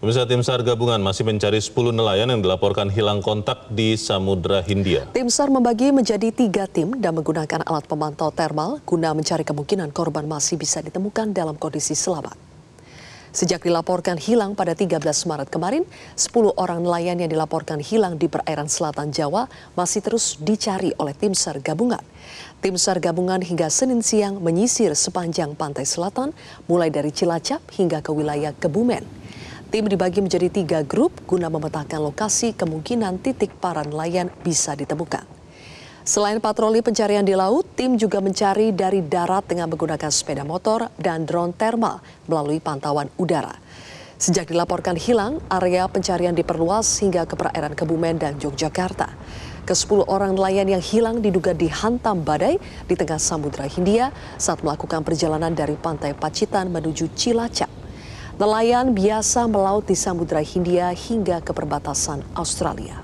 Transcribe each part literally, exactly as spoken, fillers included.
Pemirsa, tim SAR gabungan masih mencari sepuluh nelayan yang dilaporkan hilang kontak di Samudra Hindia. Tim SAR membagi menjadi tiga tim dan menggunakan alat pemantau termal guna mencari kemungkinan korban masih bisa ditemukan dalam kondisi selamat. Sejak dilaporkan hilang pada tiga belas Maret kemarin, sepuluh orang nelayan yang dilaporkan hilang di perairan selatan Jawa masih terus dicari oleh tim SAR gabungan. Tim SAR gabungan hingga Senin siang menyisir sepanjang pantai selatan, mulai dari Cilacap hingga ke wilayah Kebumen. Tim dibagi menjadi tiga grup guna memetakan lokasi kemungkinan titik para nelayan bisa ditemukan. Selain patroli pencarian di laut, tim juga mencari dari darat dengan menggunakan sepeda motor dan drone thermal melalui pantauan udara. Sejak dilaporkan hilang, area pencarian diperluas hingga ke perairan Kebumen dan Yogyakarta. Kesepuluh orang nelayan yang hilang diduga dihantam badai di tengah Samudra Hindia saat melakukan perjalanan dari pantai Pacitan menuju Cilacap. Nelayan biasa melaut di Samudra Hindia hingga ke perbatasan Australia.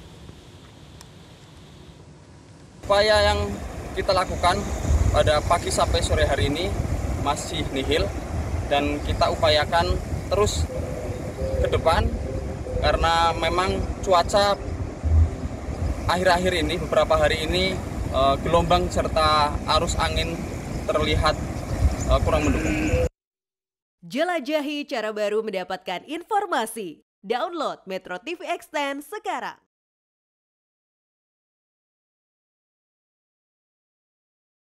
Upaya yang kita lakukan pada pagi sampai sore hari ini masih nihil dan kita upayakan terus ke depan karena memang cuaca akhir-akhir ini, beberapa hari ini gelombang serta arus angin terlihat kurang mendukung. Jelajahi cara baru mendapatkan informasi. Download Metro T V Extend sekarang.